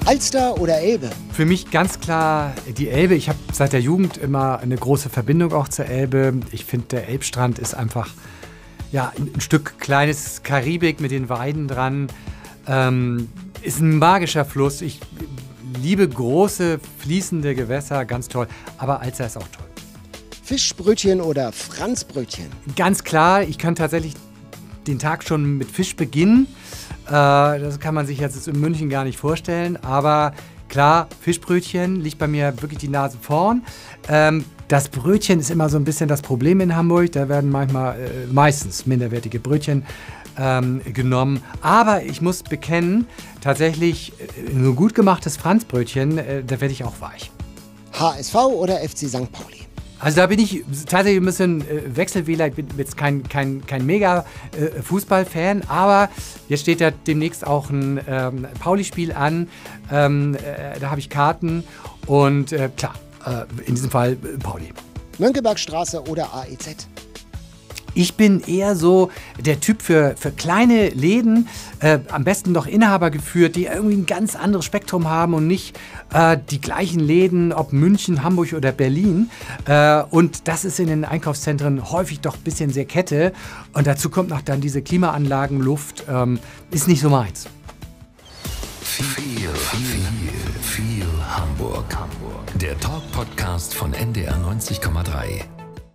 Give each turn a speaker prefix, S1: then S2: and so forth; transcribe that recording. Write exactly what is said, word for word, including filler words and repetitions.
S1: Alster oder Elbe?
S2: Für mich ganz klar die Elbe. Ich habe seit der Jugend immer eine große Verbindung auch zur Elbe. Ich finde, der Elbstrand ist einfach ja, ein Stück kleines Karibik mit den Weiden dran. Ähm, ist ein magischer Fluss. Ich liebe große, fließende Gewässer, ganz toll. Aber Alster ist auch toll.
S1: Fischbrötchen oder Franzbrötchen?
S2: Ganz klar, ich kann tatsächlich den Tag schon mit Fisch beginnen. Äh, das kann man sich jetzt in München gar nicht vorstellen. Aber klar, Fischbrötchen liegt bei mir wirklich die Nase vorn. Ähm, das Brötchen ist immer so ein bisschen das Problem in Hamburg. Da werden manchmal, äh, meistens minderwertige Brötchen ähm, genommen. Aber ich muss bekennen, tatsächlich äh, ein gut gemachtes Franzbrötchen, äh, da werde ich auch weich.
S1: H S V oder F C Sankt Pauli?
S2: Also da bin ich tatsächlich ein bisschen äh, Wechselwähler. Ich bin jetzt kein, kein, kein mega äh, Fußballfan, aber jetzt steht ja demnächst auch ein ähm, Pauli-Spiel an. Ähm, äh, da habe ich Karten und äh, klar, äh, in diesem Fall äh, Pauli.
S1: Mönckebergstraße oder A E Z?
S2: Ich bin eher so der Typ für, für kleine Läden, äh, am besten noch Inhaber geführt, die irgendwie ein ganz anderes Spektrum haben und nicht äh, die gleichen Läden, ob München, Hamburg oder Berlin. Äh, und das ist in den Einkaufszentren häufig doch ein bisschen sehr Kette. Und dazu kommt noch dann diese Klimaanlagen, Luft, ähm, ist nicht so meins.
S3: Viel, viel, viel Hamburg. Der Talk-Podcast von N D R neunzig Komma drei.